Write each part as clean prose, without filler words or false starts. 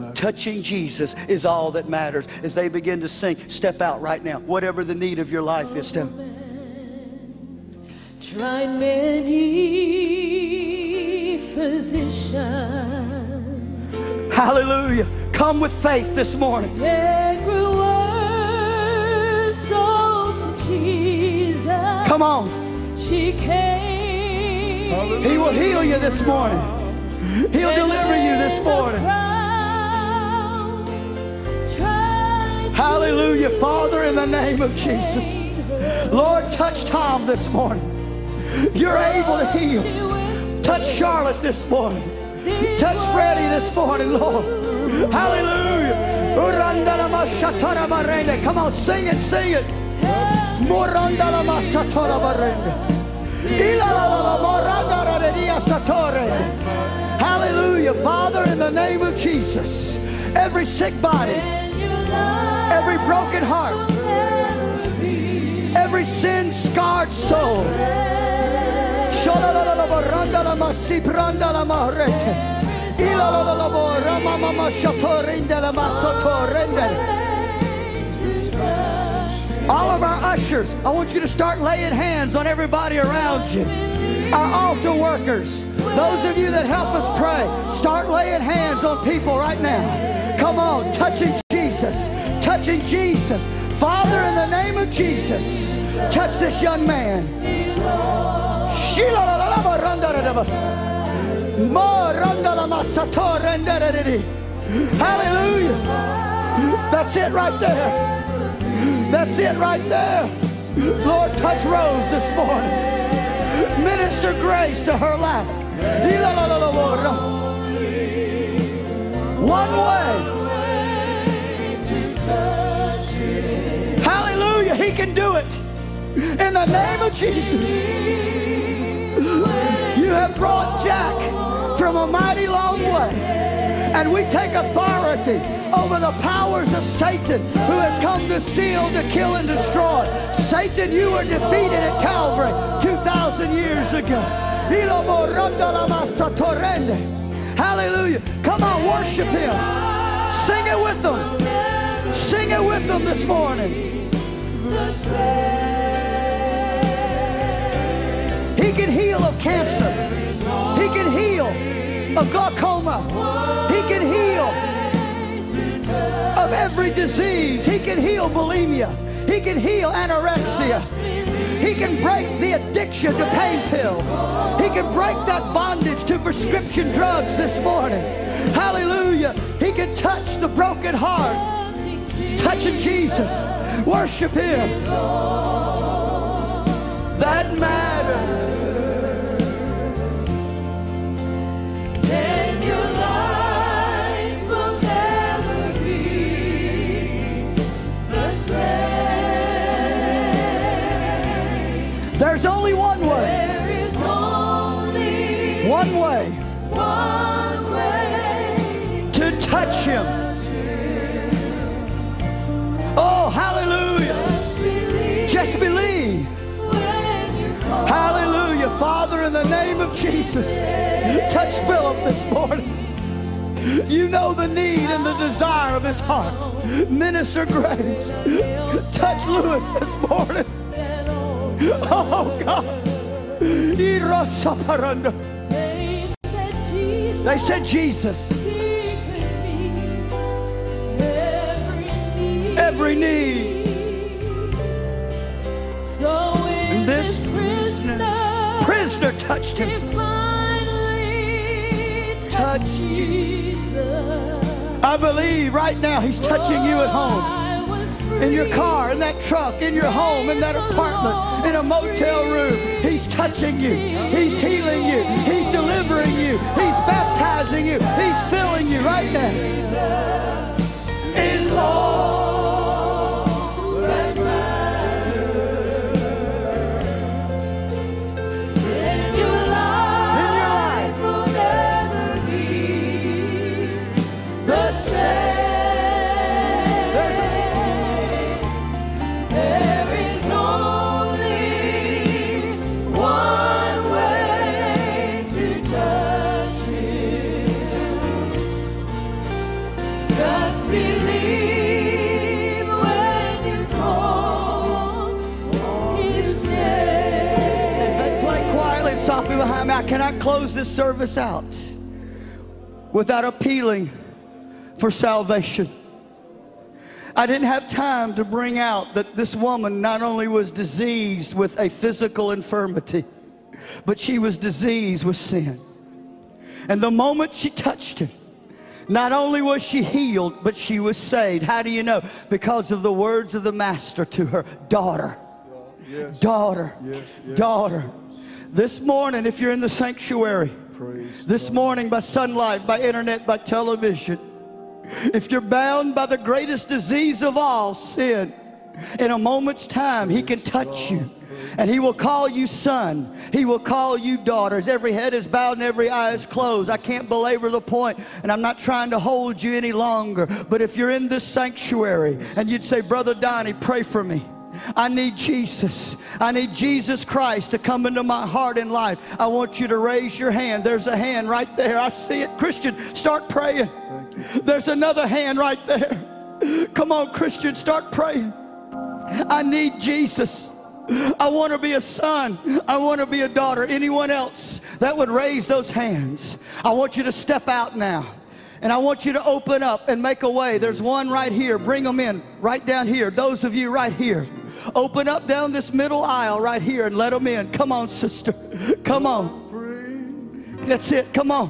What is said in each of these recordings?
Touching Jesus is all that matters. As they begin to sing, step out right now. Whatever the need of your life is, step. Tried many physicians. Hallelujah. Come with faith this morning. They grew worse, so to Jesus. Come on. She came. He will heal you this morning. He'll deliver you this morning. Hallelujah. Father, in the name of Jesus. Lord, touch Tom this morning. You're able to heal. Touch Charlotte this morning. Touch Freddie this morning, Lord. Hallelujah. Come on, sing it, sing it. Hallelujah. Father, in the name of Jesus, every sick body, every broken heart, every sin-scarred soul, all of our ushers, I want you to start laying hands on everybody around you. Our altar workers, those of you that help us pray, start laying hands on people right now. Come on, touching Jesus, touching Jesus. Father, in the name of Jesus, touch this young man. Hallelujah. That's it right there. That's it right there. Lord, touch Rose this morning. Minister grace to her life. One way. Hallelujah. He can do it. In the name of Jesus. You have brought Jack from a mighty long way. And we take authority over the powers of Satan who has come to steal, to kill, and destroy. Satan, you were defeated at Calvary 2,000 years ago. Hallelujah. Come on, worship Him. Sing it with them. Sing it with them this morning. He can heal of cancer. He can heal of glaucoma. He can heal of every disease. He can heal bulimia. He can heal anorexia. He can break the addiction to pain pills. He can break that bondage to prescription drugs this morning. Hallelujah. He can touch the broken heart. Touching Jesus. Worship Him. That matters. Then your life will never be the same. There's only one way. There is only one way. One way to touch Him. Oh, hallelujah. Just believe. Hallelujah. Father, in the name of Jesus, touch Philip this morning. You know the need and the desire of his heart. Minister grace. Touch Lewis this morning. Oh, God. They said Jesus. Every need. And this prisoner touched Him. Touch Jesus. I believe right now He's touching you at home. In your car, in that truck, in your home, in that apartment, in a motel room. He's touching you. He's healing you. He's delivering you. He's baptizing you. He's filling you right now. Is Lord. believe when you call His name. As they play quietly, softly behind me, I cannot close this service out without appealing for salvation. I didn't have time to bring out that this woman not only was diseased with a physical infirmity, but she was diseased with sin. And the moment she touched Him, not only was she healed, but she was saved. How do you know? Because of the words of the Master to her, daughter, Yes. daughter, Yes, yes. daughter. This morning, if you're in the sanctuary, this morning by Sun Life, by internet, by television, if you're bound by the greatest disease of all, sin, in a moment's time, He can touch you. And He will call you son. He will call you daughters. Every head is bowed and every eye is closed. I can't belabor the point, and I'm not trying to hold you any longer. But if you're in this sanctuary and you'd say, Brother Donnie, pray for me. I need Jesus. I need Jesus Christ to come into my heart and life. I want you to raise your hand. There's a hand right there. I see it. Christian, start praying. There's another hand right there. Come on, Christian, start praying. I need Jesus. I want to be a son. I want to be a daughter. Anyone else that would raise those hands, I want you to step out now. And I want you to open up and make a way. There's one right here. Bring them in right down here. Those of you right here. Open up down this middle aisle right here and let them in. Come on, sister. Come on. That's it. Come on.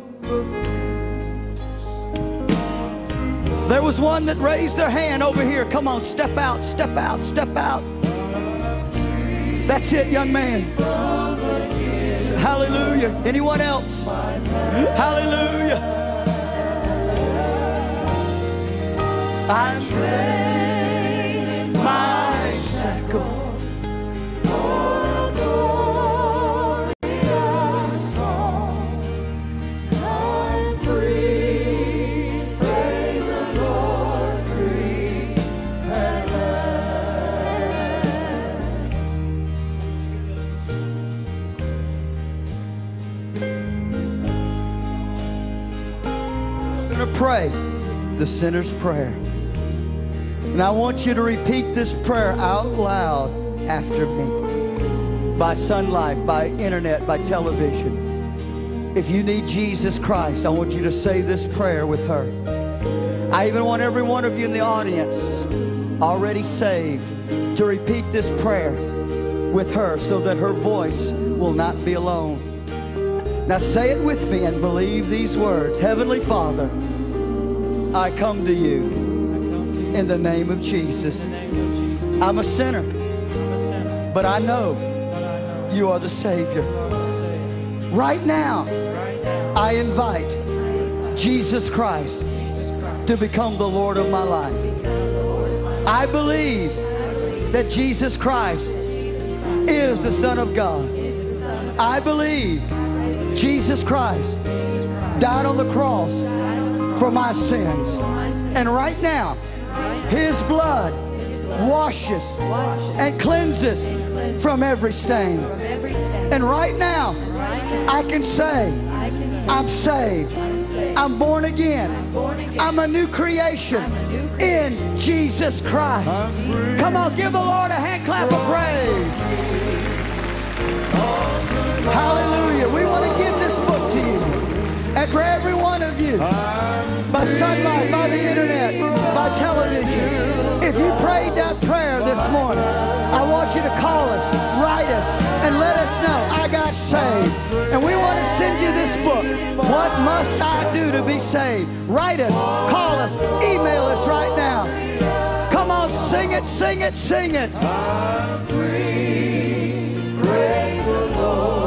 There was one that raised their hand over here. Come on, step out, step out, step out. That's it, young man. Hallelujah. Anyone else? Hallelujah. I'm trading my shackle For a glorious song. I'm free, praise the Lord, free at I'm going to pray the sinner's prayer. And I want you to repeat this prayer out loud after me. By Sun Life, by internet, by television. If you need Jesus Christ, I want you to say this prayer with her. I even want every one of you in the audience already saved to repeat this prayer with her so that her voice will not be alone. Now say it with me and believe these words. Heavenly Father, I come to you in the name of Jesus. I'm a sinner, but I know you are the Savior. Right now, I invite Jesus Christ to become the Lord of my life. I believe that Jesus Christ is the Son of God. I believe Jesus Christ died on the cross for my sins. And right now, His blood washes and cleanses from every stain. And right now, I can say, I'm saved. I'm born again. I'm a new creation in Jesus Christ. Come on, give the Lord a hand clap of praise. Hallelujah. We want to give this book to you. And for every one of you, by sunlight, by the internet, by television, if you prayed that prayer this morning, I want you to call us, write us, and let us know I got saved. And we want to send you this book, What Must I Do to Be Saved? Write us, call us, email us right now. Come on, sing it, sing it, sing it. I'm free, praise the Lord.